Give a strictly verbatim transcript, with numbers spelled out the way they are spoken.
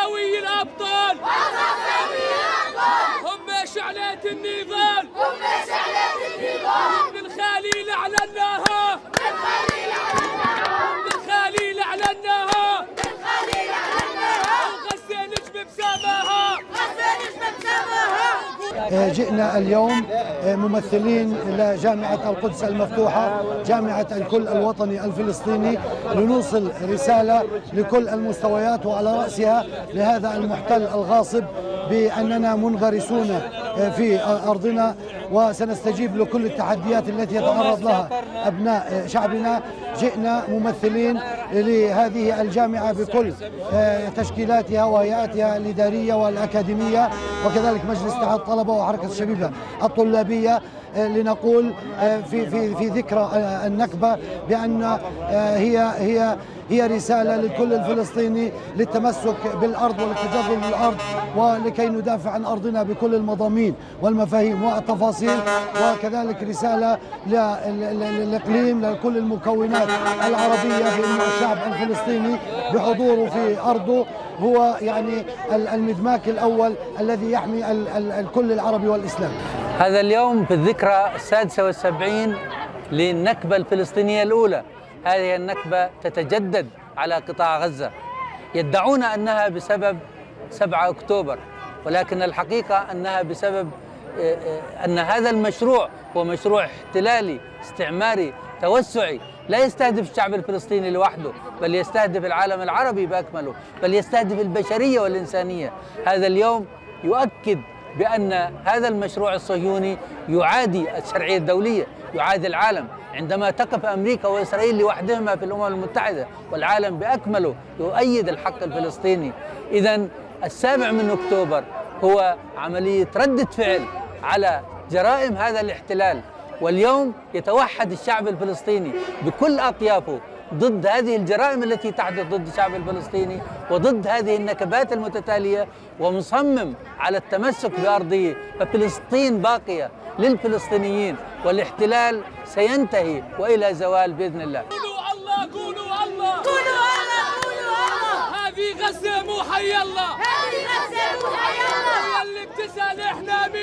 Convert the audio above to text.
غزاوي الأبطال هم شعلة النضال هم شعلة النضال بالخليل أعلناها بالخليل أعلناها بالخليل أعلناها بالخليل أعلناها وغسل نجم بسماها غسل نجم بسماها. جئنا اليوم ممثلين لجامعة القدس المفتوحة، جامعة الكل الوطني الفلسطيني، لنوصل رسالة لكل المستويات وعلى رأسها لهذا المحتل الغاصب بأننا منغرسون في أرضنا وسنستجيب لكل التحديات التي يتعرض لها أبناء شعبنا. جئنا ممثلين لهذه الجامعة بكل تشكيلاتها وهيئاتها الإدارية والأكاديمية وكذلك مجلس اتحاد الطلبة وحركة الشبيبة الطلابية لنقول في في في ذكرى النكبة بأن هي هي هي رسالة لكل الفلسطيني للتمسك بالأرض وللتجرد بالأرض ولكي ندافع عن أرضنا بكل المضامين والمفاهيم والتفاصيل، وكذلك رسالة للإقليم لكل المكونات العربية بأن الشعب الفلسطيني بحضوره في أرضه هو يعني المدماك الأول الذي يحمي الكل العربي والإسلام. هذا اليوم في الذكرى السادسة والسبعين للنكبة الفلسطينية الأولى. هذه النكبة تتجدد على قطاع غزة، يدعون أنها بسبب سبعة أكتوبر، ولكن الحقيقة أنها بسبب أن هذا المشروع هو مشروع احتلالي استعماري توسعي لا يستهدف الشعب الفلسطيني لوحده، بل يستهدف العالم العربي بأكمله، بل يستهدف البشرية والإنسانية. هذا اليوم يؤكد بأن هذا المشروع الصهيوني يعادي الشرعية الدولية، يعادي العالم. عندما تقف أمريكا وإسرائيل لوحدهما في الأمم المتحدة والعالم بأكمله يؤيد الحق الفلسطيني، إذن السابع من أكتوبر هو عملية ردة فعل على جرائم هذا الاحتلال، واليوم يتوحد الشعب الفلسطيني بكل أطيافه ضد هذه الجرائم التي تحدث ضد الشعب الفلسطيني وضد هذه النكبات المتتالية، ومصمم على التمسك بأرضه. ففلسطين باقية للفلسطينيين والاحتلال سينتهي وإلى زوال بإذن الله. قولوا الله قولوا الله قولوا الله قولوا الله. هذه غزة مو حي الله، هذه غزة مو حي الله. هي اللي بتسأل احنا